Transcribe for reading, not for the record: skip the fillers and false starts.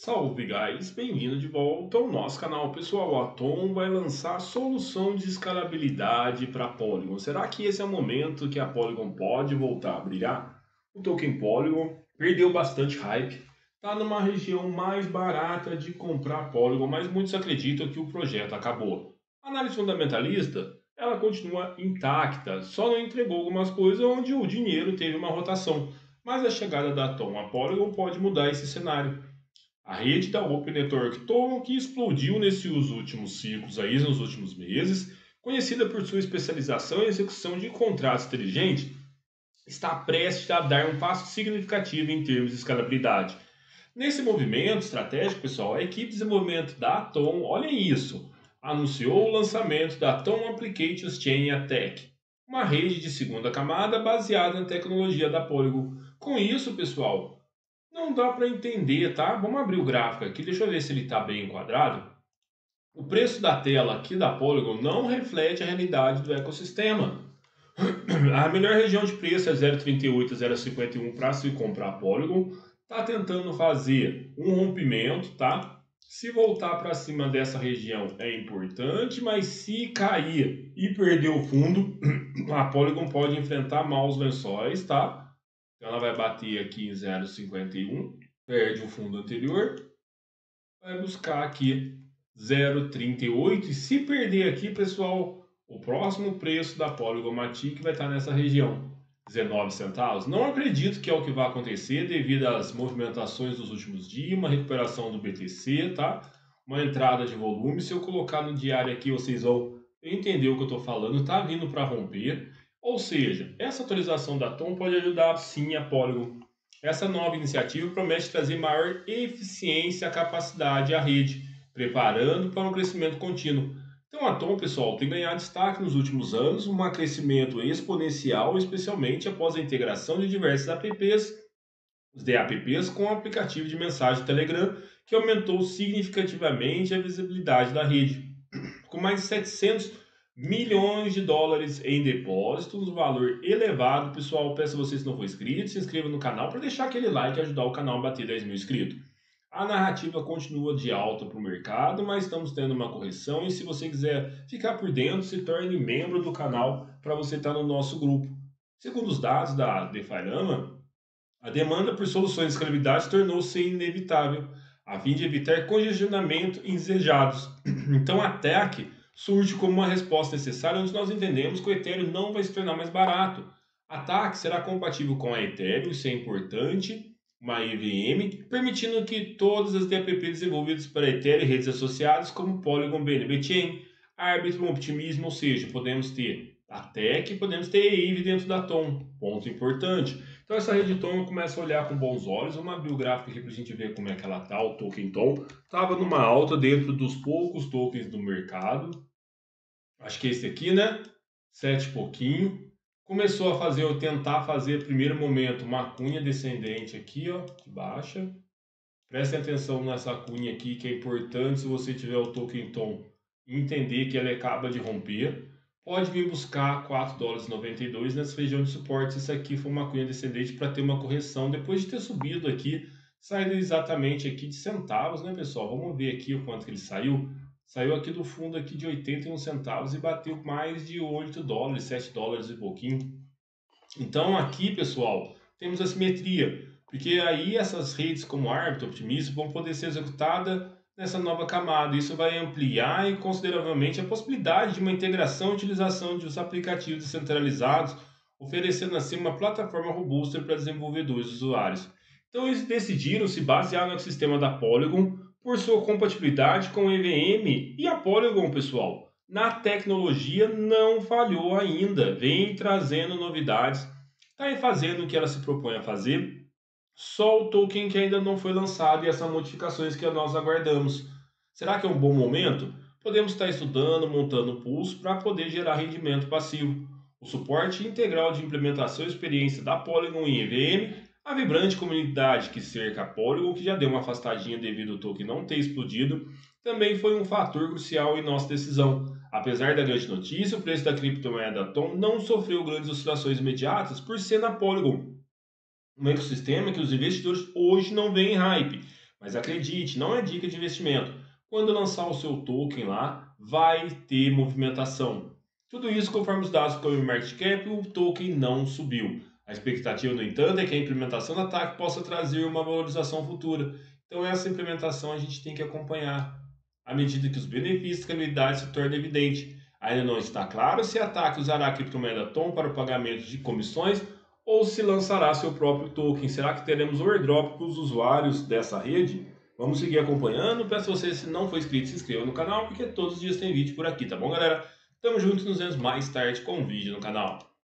Salve, guys! Bem-vindo de volta ao nosso canal. Pessoal, a Atom vai lançar solução de escalabilidade para Polygon. Será que esse é o momento que a Polygon pode voltar a brilhar? O token Polygon perdeu bastante hype, está numa região mais barata de comprar Polygon, mas muitos acreditam que o projeto acabou. A análise fundamentalista, ela continua intacta, só não entregou algumas coisas onde o dinheiro teve uma rotação. Mas a chegada da Atom a Polygon pode mudar esse cenário. A rede da Open Network Token, que explodiu nesses últimos ciclos aí, nos últimos meses, conhecida por sua especialização em execução de contratos inteligentes, está prestes a dar um passo significativo em termos de escalabilidade. Nesse movimento estratégico, pessoal, a equipe de desenvolvimento da Atom, olha isso, anunciou o lançamento da Atom Applications Chain Attack, uma rede de segunda camada baseada na tecnologia da Polygon. Com isso, pessoal, não dá para entender, tá? Vamos abrir o gráfico aqui, deixa eu ver se ele está bem enquadrado. O preço da tela aqui da Polygon não reflete a realidade do ecossistema. A melhor região de preço é 0,38 a 0,51 para se comprar Polygon. Está tentando fazer um rompimento, tá? Se voltar para cima dessa região é importante, mas se cair e perder o fundo, a Polygon pode enfrentar maus lençóis, tá? Então ela vai bater aqui em 0,51, perde o fundo anterior, vai buscar aqui 0,38 e se perder aqui, pessoal, o próximo preço da Polygon Matic vai estar nessa região, 19 centavos. Não acredito que é o que vai acontecer devido às movimentações dos últimos dias, uma recuperação do BTC, tá? Uma entrada de volume. Se eu colocar no diário aqui, vocês vão entender o que eu estou falando, tá vindo para romper. Ou seja, essa atualização da Tom pode ajudar sim a Polygon. Essa nova iniciativa promete trazer maior eficiência e capacidade à rede, preparando para um crescimento contínuo. Então a Tom, pessoal, tem ganhado destaque nos últimos anos, um crescimento exponencial, especialmente após a integração de diversos apps, os DApps, com o aplicativo de mensagem Telegram, que aumentou significativamente a visibilidade da rede. Com mais de 700 milhões de dólares em depósitos, um valor elevado. Pessoal, peço a vocês, se não for inscrito, se inscreva no canal para deixar aquele like e ajudar o canal a bater 10 mil inscritos. A narrativa continua de alta para o mercado, mas estamos tendo uma correção e se você quiser ficar por dentro, se torne membro do canal para você estar no nosso grupo. Segundo os dados da DeFi-Lama, a demanda por soluções de escalabilidade tornou-se inevitável, a fim de evitar congestionamento indesejados. Então a TEC surge como uma resposta necessária, onde nós entendemos que o Ethereum não vai se tornar mais barato. A TAC será compatível com a Ethereum, isso é importante, uma EVM, permitindo que todas as DApps desenvolvidas para Ethereum e redes associadas, como Polygon, BNB Chain, Arbitrum, Optimism, ou seja, podemos ter a TEC e podemos ter a EVE dentro da Tom, ponto importante. Então essa rede Tom eu começo a olhar com bons olhos. Vamos abrir o gráfico aqui para a gente ver como é que ela está. O token Tom estava numa alta dentro dos poucos tokens do mercado. Acho que é esse aqui, né? 7 pouquinho. Começou a fazer, eu tentar fazer, primeiro momento, uma cunha descendente aqui, ó, de baixa. Prestem atenção nessa cunha aqui, que é importante se você tiver o token Tom entender que ele acaba de romper. Pode vir buscar 4 dólares e 92 nessa região de suporte. Se isso aqui for uma cunha descendente para ter uma correção, depois de ter subido aqui, saindo exatamente aqui de centavos, né, pessoal? Vamos ver aqui o quanto que ele saiu. Saiu aqui do fundo aqui de 81 centavos e bateu mais de 8 dólares, 7 dólares e pouquinho. Então aqui, pessoal, temos a simetria, porque aí essas redes como Arbitrum, Optimism vão poder ser executadas nessa nova camada. Isso vai ampliar consideravelmente a possibilidade de uma integração e utilização dos aplicativos descentralizados, oferecendo assim uma plataforma robusta para desenvolvedores e usuários. Então eles decidiram se basear no ecossistema da Polygon por sua compatibilidade com o EVM e a Polygon, pessoal. Na tecnologia não falhou ainda, vem trazendo novidades, está fazendo o que ela se propõe a fazer, só o token que ainda não foi lançado e essas modificações que nós aguardamos. Será que é um bom momento? Podemos estar estudando, montando pools para poder gerar rendimento passivo. O suporte integral de implementação e experiência da Polygon em EVM, a vibrante comunidade que cerca a Polygon, que já deu uma afastadinha devido ao token não ter explodido, também foi um fator crucial em nossa decisão. Apesar da grande notícia, o preço da criptomoeda Tom não sofreu grandes oscilações imediatas por ser na Polygon, um ecossistema que os investidores hoje não veem hype, Mas acredite, não é dica de investimento. Quando lançar o seu token lá, vai ter movimentação. Tudo isso conforme os dados do CoinMarketCap, o token não subiu. A expectativa, no entanto, é que a implementação da TAC possa trazer uma valorização futura. Então essa implementação a gente tem que acompanhar à medida que os benefícios da escalabilidade se tornam evidentes. Ainda não está claro se a TAC usará a criptomoeda TON para o pagamento de comissões ou se lançará seu próprio token. Será que teremos o airdrop para os usuários dessa rede? Vamos seguir acompanhando. Peço a você, se não for inscrito, se inscreva no canal, porque todos os dias tem vídeo por aqui, tá bom, galera? Tamo junto, nos vemos mais tarde com um vídeo no canal.